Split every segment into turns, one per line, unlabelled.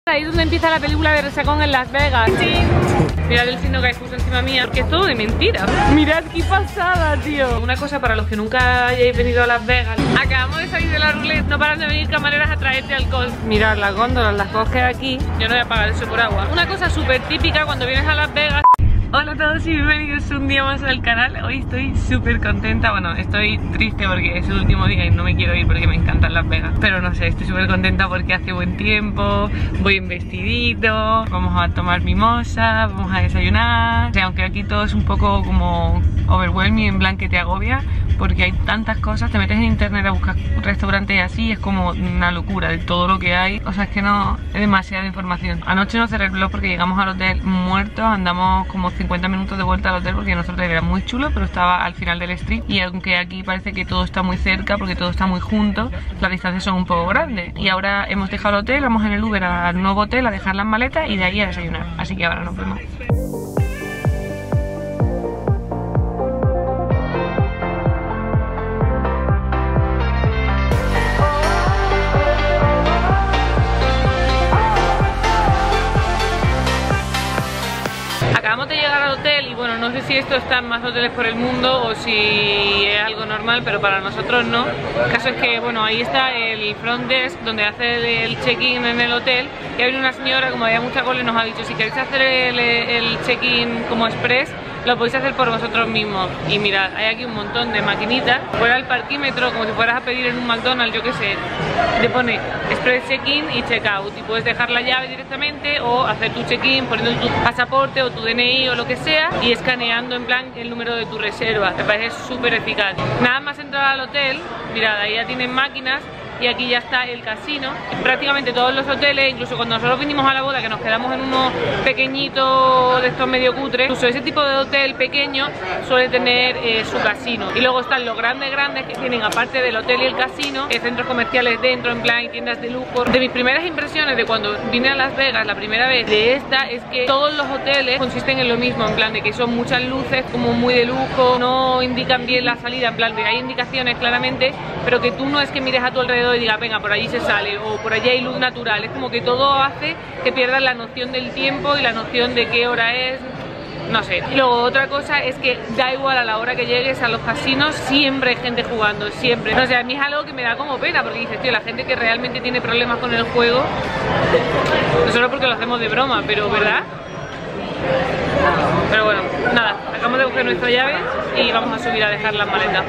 Ahí es donde empieza la película de Resacón en Las Vegas. Sí. Mirad el signo que hay justo encima mía, porque es todo de mentira. Mirad qué pasada, tío. Una cosa para los que nunca hayáis venido a Las Vegas. Acabamos de salir de la roulette, no paran de venir camareras a traerte alcohol. Mirad las góndolas, las coges aquí. Yo no voy a pagar eso por agua. Una cosa súper típica cuando vienes a Las Vegas. Hola a todos y bienvenidos un día más al canal. Hoy estoy súper contenta, bueno, estoy triste porque es el último día y no me quiero ir porque me encantan Las Vegas. Pero no sé, estoy súper contenta porque hace buen tiempo, voy en vestidito, vamos a tomar mimosa, vamos a desayunar. O sea, aunque aquí todo es un poco como overwhelming, en plan que te agobia porque hay tantas cosas, te metes en internet a buscar restaurantes y así, es como una locura de todo lo que hay. O sea, es que no, es demasiada información. Anoche no cerré el vlog porque llegamos al hotel muertos, andamos como 50 minutos de vuelta al hotel porque nuestro hotel era muy chulo, pero estaba al final del street y aunque aquí parece que todo está muy cerca porque todo está muy junto, las distancias son un poco grandes. Y ahora hemos dejado el hotel, vamos en el Uber al nuevo hotel a dejar las maletas y de ahí a desayunar. Así que ahora nos vemos. Acabamos de llegar al hotel y bueno, no sé si esto está en más hoteles por el mundo o si es algo normal, pero para nosotros no. El caso es que bueno, ahí está el front desk donde hace el check-in en el hotel y ha venido una señora, como había mucha cola, y nos ha dicho si queréis hacer el check-in como express, lo podéis hacer por vosotros mismos. Y mirad, hay aquí un montón de maquinitas fuera del parquímetro, como si fueras a pedir en un McDonald's, yo qué sé. Te pone express check-in y check-out y puedes dejar la llave directamente o hacer tu check-in poniendo tu pasaporte o tu DNI o lo que sea y escaneando en plan el número de tu reserva. Me parece súper eficaz. Nada más entrar al hotel, mirad, ahí ya tienen máquinas. Y aquí ya está el casino. Prácticamente todos los hoteles, incluso cuando nosotros vinimos a la boda, que nos quedamos en uno pequeñito de estos medio cutres, incluso ese tipo de hotel pequeño suele tener su casino. Y luego están los grandes que tienen, aparte del hotel y el casino, centros comerciales dentro, en plan, y tiendas de lujo. De mis primeras impresiones de cuando vine a Las Vegas la primera vez de esta, es que todos los hoteles consisten en lo mismo, en plan de que son muchas luces, como muy de lujo, no indican bien la salida, en plan de hay indicaciones claramente, pero que tú no es que mires a tu alrededor y diga, venga, por allí se sale o por allí hay luz natural. Es como que todo hace que pierdas la noción del tiempo y la noción de qué hora es, no sé. Y luego otra cosa es que da igual a la hora que llegues a los casinos, siempre hay gente jugando, siempre. No sé, a mí es algo que me da como pena porque dices, tío, la gente que realmente tiene problemas con el juego, no solo porque lo hacemos de broma, pero ¿verdad? Pero bueno, nada, acabamos de coger nuestras llaves y vamos a subir a dejar las maletas.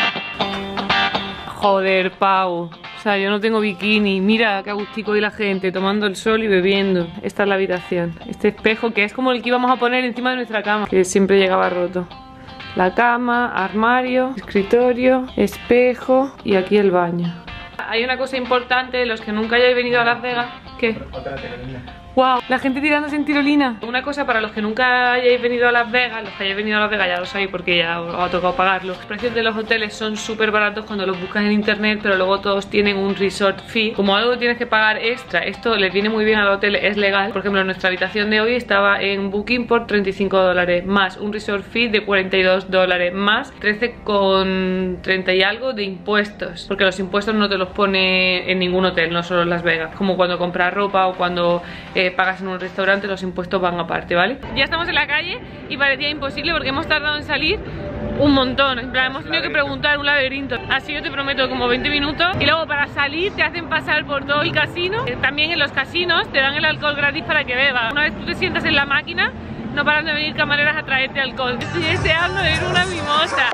Joder, Pau. O sea, yo no tengo bikini. Mira qué agustico y la gente tomando el sol y bebiendo. Esta es la habitación. Este espejo que es como el que íbamos a poner encima de nuestra cama, que siempre llegaba roto. La cama, armario, escritorio, espejo y aquí el baño. Hay una cosa importante, los que nunca hayáis venido a Las Vegas. ¿Qué?
Otra tirolina.
¡Wow! La gente tirándose en tirolina. Una cosa para los que nunca hayáis venido a Las Vegas, los que hayáis venido a Las Vegas ya lo sabéis porque ya os ha tocado pagarlo. Los precios de los hoteles son súper baratos cuando los buscas en internet, pero luego todos tienen un resort fee. Como algo que tienes que pagar extra, esto les viene muy bien al hotel, es legal. Por ejemplo, nuestra habitación de hoy estaba en Booking por $35, más un resort fee de $42, más 13,30 y algo de impuestos. Porque los impuestos no te los pone en ningún hotel, no solo en Las Vegas. Como cuando compras ropa o cuando pagas en un restaurante, los impuestos van aparte, ¿vale? Ya estamos en la calle y parecía imposible porque hemos tardado en salir un montón. En plan, hemos tenido que preguntar un laberinto. Así yo te prometo como 20 minutos. Y luego para salir te hacen pasar por todo el casino. También en los casinos te dan el alcohol gratis para que bebas. Una vez tú te sientas en la máquina, no paran de venir camareras a traerte alcohol. Estoy deseando de ir una mimosa.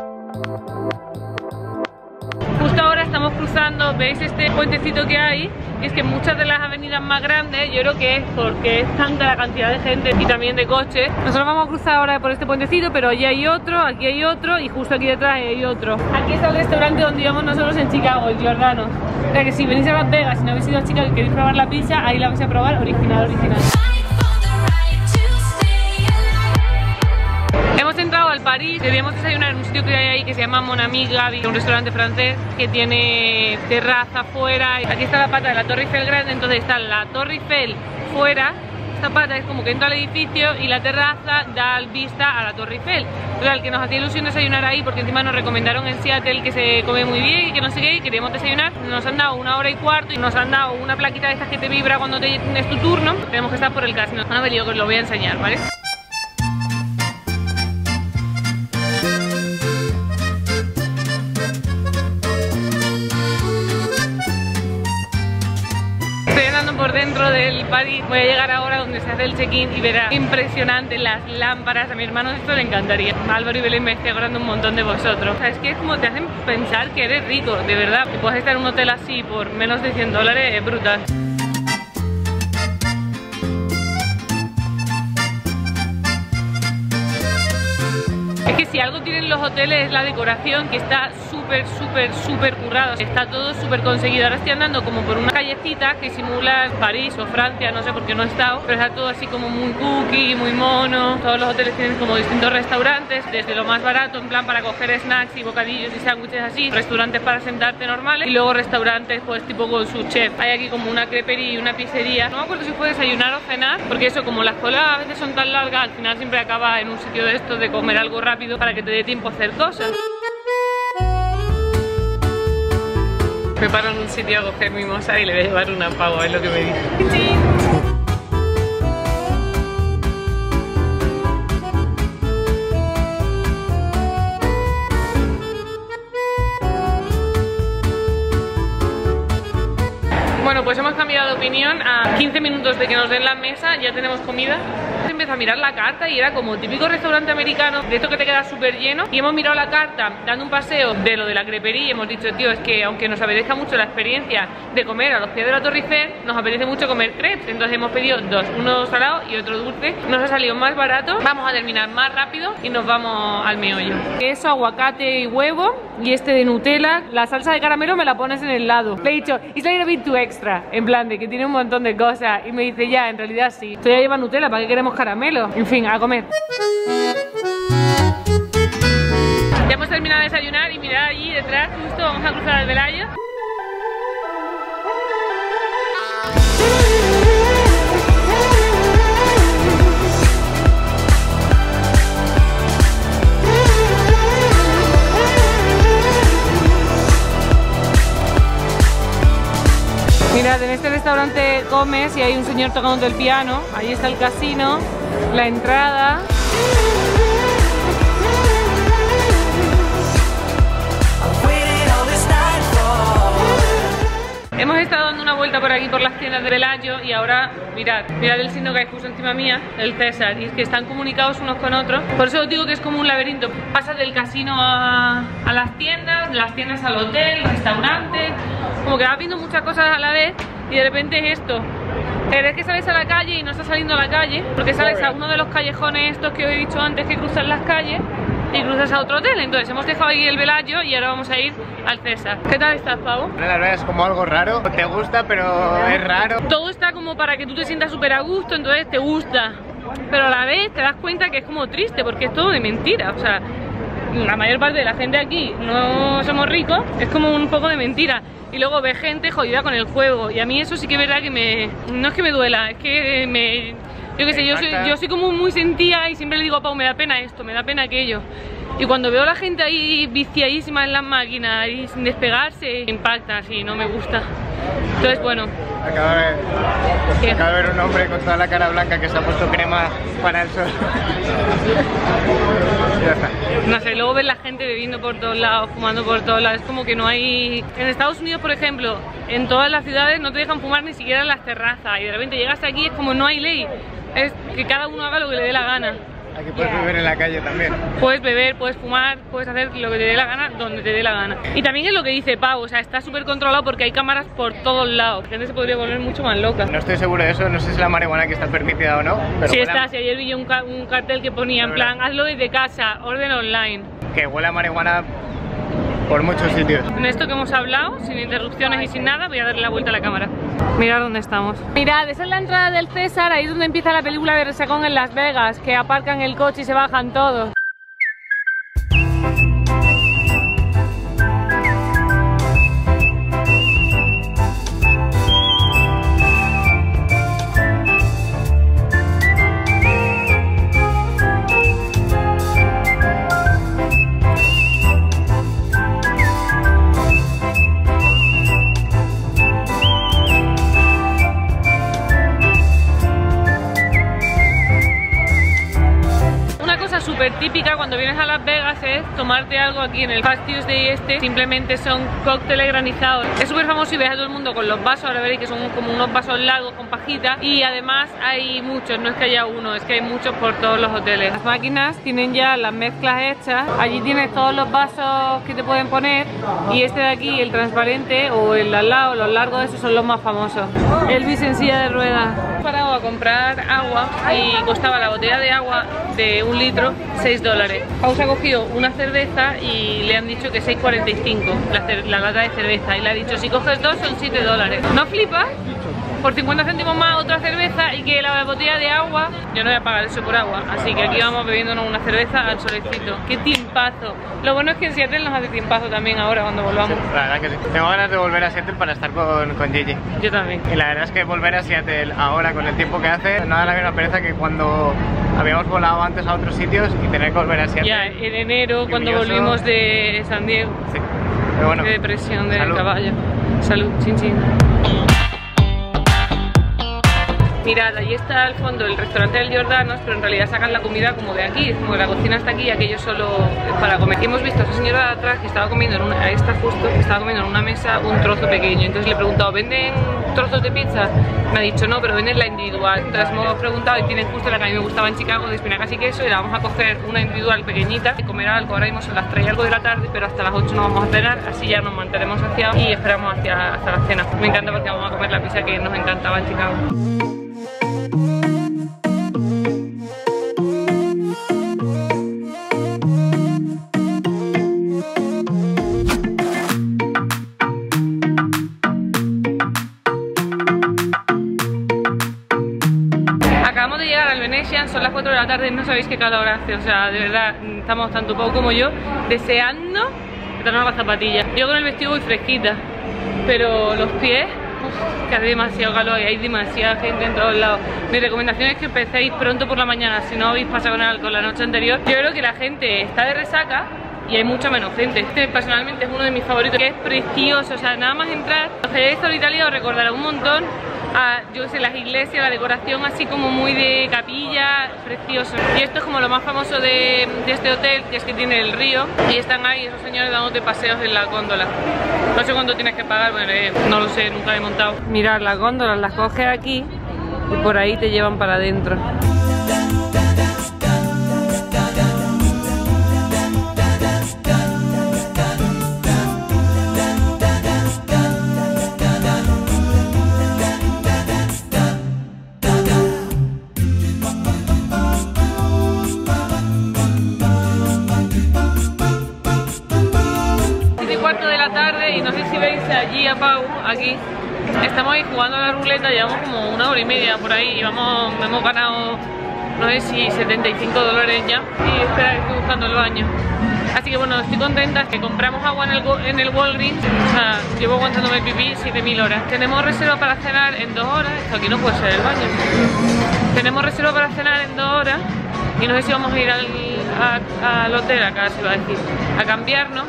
Justo ahora estamos cruzando, ¿veis este puentecito que hay? Y es que muchas de las avenidas más grandes, yo creo que es porque es tanta la cantidad de gente y también de coches. Nosotros vamos a cruzar ahora por este puentecito, pero allí hay otro, aquí hay otro y justo aquí detrás hay otro. Aquí está el restaurante donde íbamos nosotros en Chicago, el Giordano. O sea que si venís a Las Vegas y no habéis ido a Chicago y queréis probar la pizza, ahí la vais a probar original. Hemos entrado al París, debíamos desayunar en un sitio que hay ahí que se llama Mon Ami Gaby, un restaurante francés que tiene terraza afuera. Aquí está la pata de la Torre Eiffel grande, entonces está la Torre Eiffel fuera, Zapata es como que entra al edificio y la terraza da vista a la Torre Eiffel. Total, que nos hacía ilusión desayunar ahí porque encima nos recomendaron en Seattle que se come muy bien y que no sé qué, y queríamos desayunar. Nos han dado 1 hora y cuarto y nos han dado una plaquita de estas que te vibra cuando es tu turno. Tenemos que estar por el casino. Bueno, yo que os lo voy a enseñar, ¿vale? Por dentro del party. Voy a llegar ahora donde se hace el check-in y verá impresionante las lámparas. A mi hermano esto le encantaría. Álvaro y Belén me estoy acordando un montón de vosotros. O sea, es que es como te hacen pensar que eres rico, de verdad. Que puedes estar en un hotel así por menos de $100 es brutal. Es que si algo tienen los hoteles es la decoración, que está súper currado. Está todo súper conseguido. Ahora estoy andando como por una callecita que simula París o Francia, no sé por qué no he estado, pero está todo así como muy cookie, muy mono. Todos los hoteles tienen como distintos restaurantes, desde lo más barato, en plan para coger snacks y bocadillos y sándwiches así, restaurantes para sentarte normales, y luego restaurantes pues tipo con su chef. Hay aquí como una crepería y una pizzería. No me acuerdo si fue desayunar o cenar, porque eso, como las colas a veces son tan largas, al final siempre acaba en un sitio de estos de comer algo rápido para que te dé tiempo a hacer cosas. Me paro en un sitio a coger mimosa y le voy a llevar una pavo, es lo que me dice. ¡Sí! Bueno, pues hemos cambiado de opinión. A 15 minutos de que nos den la mesa ya tenemos comida. Empecé a mirar la carta y era como típico restaurante americano, de esto que te queda súper lleno. Y hemos mirado la carta dando un paseo de lo de la crepería y hemos dicho, tío, es que aunque nos apetezca mucho la experiencia de comer a los pies de la Torre Eiffel, nos apetece mucho comer crepes. Entonces hemos pedido dos, uno salado y otro dulce. Nos ha salido más barato, vamos a terminar más rápido y nos vamos al meollo. Queso, aguacate y huevo, y este de Nutella. La salsa de caramelo me la pones en el lado. Le he dicho, it's a little bit too extra, en plan de que tiene un montón de cosas. Y me dice, ya, en realidad sí. Esto ya lleva Nutella, ¿para qué queremos caramelo? En fin, a comer. Ya hemos terminado de desayunar y mirad allí detrás, justo vamos a cruzar el Velayo. Mirad, en este restaurante comes y hay un señor tocando el piano. Ahí está el casino, la entrada. Hemos estado dando una vuelta por aquí por las tiendas de Velayo y ahora mirad el signo que hay justo encima mía, el César, y es que están comunicados unos con otros. Por eso os digo que es como un laberinto. Pasas del casino a las tiendas al hotel, restaurantes, como que vas viendo muchas cosas a la vez y de repente es esto. Pero es que sales a la calle y no estás saliendo a la calle porque sales a uno de los callejones estos que os he dicho antes que cruzan las calles y cruzas a otro hotel. Entonces hemos dejado ahí el Velayo y ahora vamos a ir al César. ¿Qué tal estás, Pavo?
La verdad es como algo raro, te gusta pero es raro.
Todo está como para que tú te sientas súper a gusto, entonces te gusta, pero a la vez te das cuenta que es como triste porque es todo de mentira. O sea, la mayor parte de la gente aquí no somos ricos, es como un poco de mentira. Y luego ves gente jodida con el juego y a mí eso sí que es verdad que no es que me duela, es que yo qué sé, yo soy como muy sentida y siempre le digo a Pau, me da pena esto, me da pena aquello. Y cuando veo a la gente ahí viciadísima en las máquinas y sin despegarse, impacta, así, no me gusta. Entonces, bueno.
Acabo de ver un hombre con toda la cara blanca que se ha puesto crema para el sol. Ya está.
No sé, luego ves la gente bebiendo por todos lados, fumando por todos lados, es como que no hay... En Estados Unidos, por ejemplo, en todas las ciudades no te dejan fumar ni siquiera en las terrazas y de repente llegas aquí, es como no hay ley, es que cada uno haga lo que le dé la gana.
Aquí puedes beber en la calle también.
Puedes beber, puedes fumar, puedes hacer lo que te dé la gana, donde te dé la gana. Y también es lo que dice Pau, o sea, está súper controlado porque hay cámaras por todos lados. La gente se podría volver mucho más loca.
No estoy seguro de eso, no sé si es la marihuana que está permitida o no. Pero
sí está, si ayer vi un cartel que ponía en plan, hazlo desde casa, orden online.
Que huele a marihuana por muchos sitios.
En esto que hemos hablado, sin interrupciones y sin nada, voy a darle la vuelta a la cámara. Mirad dónde estamos. Mirad, esa es la entrada del César, ahí es donde empieza la película de Resacón en Las Vegas, que aparcan el coche y se bajan todos. súper típica cuando vienes a Las Vegas es tomarte algo aquí en el Fast Tuesday este. Simplemente son cócteles granizados. Es súper famoso y ves a todo el mundo con los vasos. Ahora veréis que son como unos vasos largos con pajita. Y además hay muchos, no es que haya uno, es que hay muchos por todos los hoteles. Las máquinas tienen ya las mezclas hechas. Allí tienes todos los vasos que te pueden poner. Y este de aquí, el transparente o el al lado, los largos, esos son los más famosos. Elvis en silla de ruedas. He parado a comprar agua y costaba la botella de agua de 1 litro $6. Pausa ha cogido una cerveza y le han dicho que 6,45 la lata de cerveza. Y le ha dicho, si coges 2 son $7. ¿No flipas? Por 50 céntimos más otra cerveza y que la botella de agua, yo no voy a pagar eso por agua, así que aquí vamos bebiéndonos una cerveza al solecito. ¡Qué tiempazo! Lo bueno es que en Seattle nos hace tiempazo también ahora cuando volvamos.
Sí, la verdad que sí. Tengo ganas de volver a Seattle para estar con Gigi.
Yo también.
Y la verdad es que volver a Seattle ahora con el tiempo que hace, no da la misma pereza que cuando habíamos volado antes a otros sitios y tener que volver a Seattle.
Ya, en enero cuando volvimos de San Diego.
Sí. Pero bueno.
Qué depresión del
Salud.
caballo. Salud, chin chin. Mirad, ahí está al fondo el restaurante del Jordanos, pero en realidad sacan la comida como de aquí, como que la cocina está aquí y aquello solo es para comer. Y hemos visto a esa señora de atrás que estaba comiendo en una, esta justo, que estaba comiendo en una mesa un trozo pequeño. Entonces le he preguntado, ¿venden trozos de pizza? Me ha dicho no, pero venden la individual. Entonces hemos preguntado y tienen justo la que a mí me gustaba en Chicago, de espinacas y queso, y la vamos a coger una individual pequeñita y comer algo. Ahora mismo son las 3 y algo de la tarde, pero hasta las 8 no vamos a cenar, así ya nos mantenemos saciados y esperamos hasta la cena. Me encanta porque vamos a comer la pizza que nos encantaba en Chicago. Son las 4 de la tarde y no sabéis qué calor hace, o sea, de verdad, estamos tanto Pau como yo deseando quitarnos las zapatillas. Yo con el vestido voy fresquita, pero los pies, que hace demasiado calor y hay demasiada gente en todos lados. Mi recomendación es que empecéis pronto por la mañana, si no habéis pasado con el alcohol la noche anterior. Yo creo que la gente está de resaca y hay mucha menos gente. Este personalmente es uno de mis favoritos, que es precioso, o sea, nada más entrar, los que hayáis estado en Italia os recordará un montón a, yo sé, las iglesias, la decoración así como muy de capilla, precioso. Y esto es como lo más famoso de este hotel, que es que tiene el río y están ahí esos señores dándote paseos en la góndola. No sé cuánto tienes que pagar, bueno, no lo sé, nunca he montado. Mirad, las góndolas las coges aquí y por ahí te llevan para adentro. Y no sé si veis allí a Pau, aquí, estamos ahí jugando a la ruleta, llevamos como 1 hora y media por ahí y hemos ganado, no sé si $75 ya. Y espera, estoy buscando el baño. Así que bueno, estoy contenta, que compramos agua en el Walgreens, o sea, llevo aguantándome pipí 7000 horas. Tenemos reserva para cenar en 2 horas, esto aquí no puede ser el baño. Tenemos reserva para cenar en 2 horas y no sé si vamos a ir al hotel, acá se va a decir, a cambiarnos.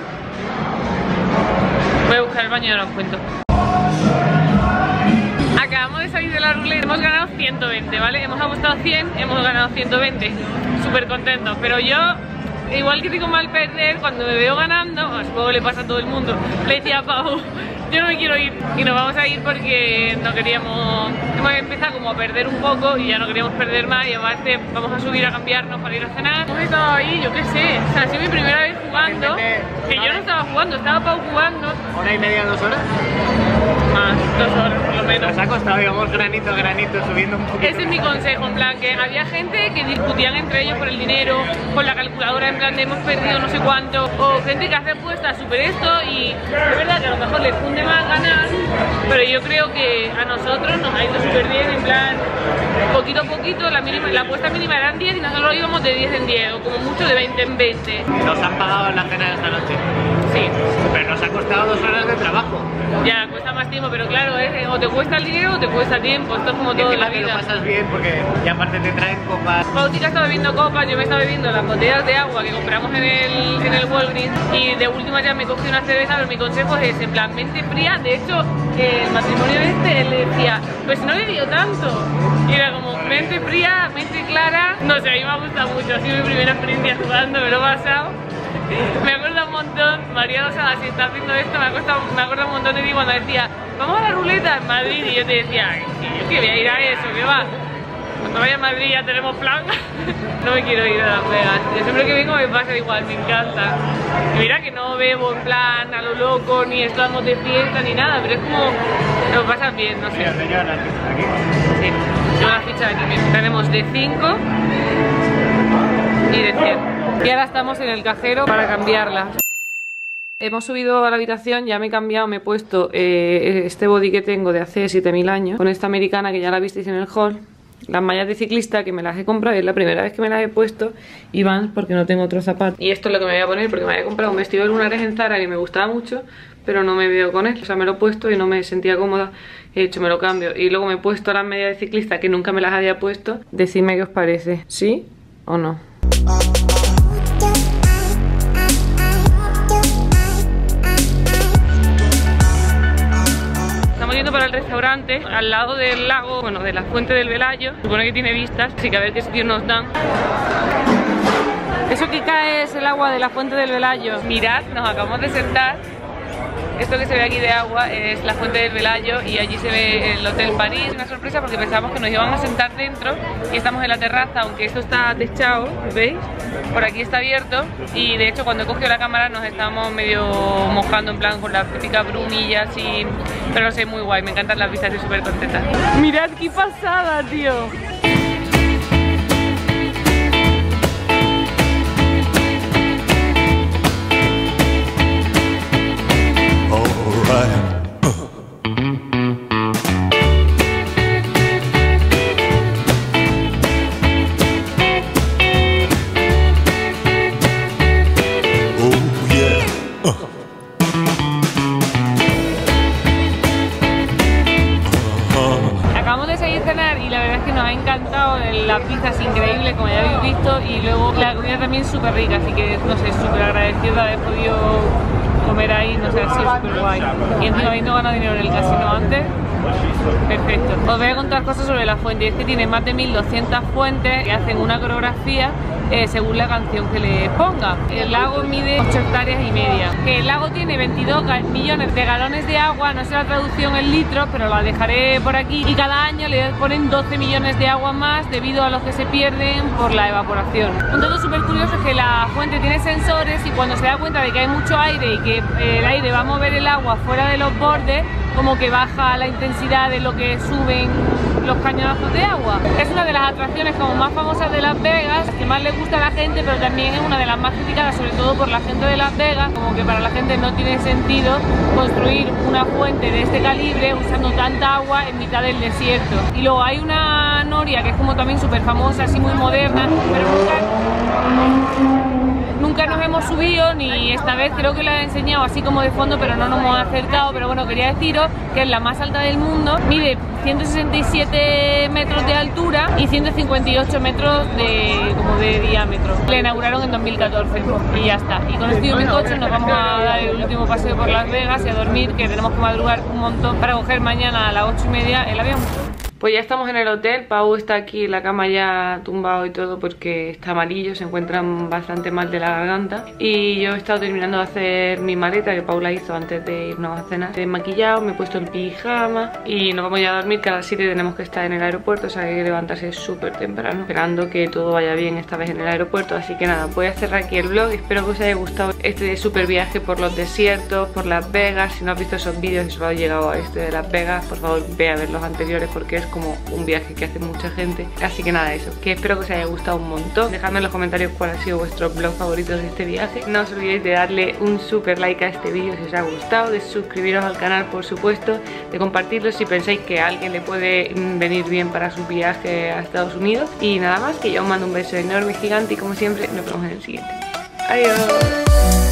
Voy a buscar el baño y ahora os cuento. Acabamos de salir de la ruleta, hemos ganado 120, ¿vale? Hemos apostado 100, hemos ganado 120. Súper contentos, pero yo, igual que digo mal perder, cuando me veo ganando, supongo que le pasa a todo el mundo, le decía a Pau, yo no me quiero ir. Y nos vamos a ir porque no queríamos, hemos empezado como a perder un poco y ya no queríamos perder más. Y además vamos a subir a cambiarnos para ir a cenar. Hemos estado ahí, yo qué sé, o sea, ha sido mi primera vez jugando, que yo no estaba jugando, estaba Pau jugando.
1 hora y media, 2 horas.
Más, 2 horas por lo menos.
Nos ha costado, digamos, granito a granito, subiendo un poquito.
Ese es mi consejo, en plan, que había gente que discutían entre ellos por el dinero, con la calculadora, en plan de hemos perdido no sé cuánto, o gente que hace apuestas súper esto, y es verdad que a lo mejor les funde más ganar, pero yo creo que a nosotros nos ha ido súper bien, en plan, poquito a poquito, la apuesta mínima eran 10 y nosotros íbamos de 10 en 10, o como mucho de 20 en 20.
Nos han pagado la cena de esta noche.
Sí.
Pero nos ha costado 2 horas de trabajo.
Ya, cuesta más más tiempo, pero claro, o te cuesta el dinero o te cuesta tiempo, esto es como todo en la vida.
Lo pasas bien porque ya aparte te traen copas.
Pautica está bebiendo copas, yo me estaba bebiendo las botellas de agua que compramos en el Walgreens y de última ya me cogí una cerveza, pero mi consejo es ese, en plan, mente fría. De hecho, el matrimonio él le decía, pues no he bebido tanto. Y era como, mente fría, mente clara. No sé, a mí me ha gustado mucho, ha sido mi primera experiencia jugando, me lo he pasado. Me acuerdo un montón, María Rosada, si estás viendo esto, me acuerdo un montón de ti cuando decía, vamos a la ruleta en Madrid, y yo te decía, ay, yo que voy a ir a eso, que va. Cuando vaya a Madrid ya tenemos plan. No me quiero ir a Las Vegas. Yo siempre que vengo me pasa igual, me encanta. Y mira que no bebo en plan a lo loco, ni estamos de fiesta, ni nada, pero es como, lo pasas bien, no sé.
Mira, señor, aquí.
Sí, tengo la ficha aquí mismo. Tenemos de 5 y de 100. Y ahora estamos en el cajero para cambiarla. Hemos subido a la habitación, ya me he cambiado, me he puesto este body que tengo de hace 7000 años, con esta americana que ya la visteis en el haul. Las mallas de ciclista que me las he comprado, es la primera vez que me las he puesto, y Vans porque no tengo otro zapato. Y esto es lo que me voy a poner porque me había comprado un vestido de lunares en Zara que me gustaba mucho, pero no me veo con él. O sea, me lo he puesto y no me sentía cómoda, he dicho me lo cambio. Y luego me he puesto las medias de ciclista que nunca me las había puesto. Decidme qué os parece, ¿sí o no? Para el restaurante al lado del lago, bueno, de la fuente del Velayo. Supone que tiene vistas, así que a ver qué sitio nos dan. Eso que cae es el agua de la fuente del Velayo. Mirad, nos acabamos de sentar. Esto que se ve aquí de agua es la fuente del Velayo y allí se ve el Hotel París. Una sorpresa porque pensábamos que nos íbamos a sentar dentro y estamos en la terraza, aunque esto está techado, ¿veis? Por aquí está abierto y de hecho cuando he cogido la cámara nos estábamos medio mojando en plan con las típicas brumillas y... Pero no sé, muy guay, me encantan las vistas, estoy súper contenta. Mirad qué pasada, tío. La pizza es increíble, como ya habéis visto, y luego la comida también súper rica, así que no sé, súper agradecido de haber podido comer ahí, no sé, ha sido súper guay. Y encima habiendo ganado dinero en el casino antes, perfecto. Os voy a contar cosas sobre la fuente, y es que tiene más de 1200 fuentes que hacen una coreografía según la canción que le ponga. El lago mide 8 hectáreas y media. Que el lago tiene 22 millones de galones de agua, no sé la traducción en litros, pero la dejaré por aquí. Y cada año le ponen 12 millones de agua más debido a los que se pierden por la evaporación. Un dato súper curioso es que la fuente tiene sensores y cuando se da cuenta de que hay mucho aire y que el aire va a mover el agua fuera de los bordes, como que baja la intensidad de lo que suben los cañonazos de agua. Es una de las atracciones como más famosas de Las Vegas, que más le gusta a la gente, pero también es una de las más criticadas, sobre todo por la gente de Las Vegas, como que para la gente no tiene sentido construir una fuente de este calibre usando tanta agua en mitad del desierto. Y luego hay una noria que es como también súper famosa, así muy moderna, pero nunca nos hemos subido, ni esta vez creo que la he enseñado así como de fondo, pero no nos hemos acercado. Pero bueno, quería deciros que es la más alta del mundo, mide 167 metros de altura y 158 metros de diámetro. La inauguraron en 2014 y ya está. Y con este bizcocho nos vamos a dar el último paseo por Las Vegas y a dormir, que tenemos que madrugar un montón para coger mañana a las 8:30 el avión. Pues ya estamos en el hotel, Pau está aquí en la cama ya tumbado y todo porque está malillo, se encuentran bastante mal de la garganta. Y yo he estado terminando de hacer mi maleta que Paula hizo antes de irnos a cenar. Me he maquillado, me he puesto el pijama y nos vamos ya a dormir, que a las 7 tenemos que estar en el aeropuerto, o sea que hay que levantarse súper temprano, esperando que todo vaya bien esta vez en el aeropuerto. Así que nada, voy a cerrar aquí el vlog, espero que os haya gustado este súper viaje por los desiertos, por Las Vegas. Si no has visto esos vídeos y solo has llegado a este de Las Vegas, por favor ve a ver los anteriores porque es como un viaje que hace mucha gente. Así que nada, eso, que espero que os haya gustado un montón. Dejadme en los comentarios cuál ha sido vuestro vlog favorito de este viaje. No os olvidéis de darle un super like a este vídeo si os ha gustado, de suscribiros al canal por supuesto, de compartirlo si pensáis que a alguien le puede venir bien para su viaje a Estados Unidos. Y nada más, que yo os mando un beso enorme, gigante, y como siempre nos vemos en el siguiente. Adiós.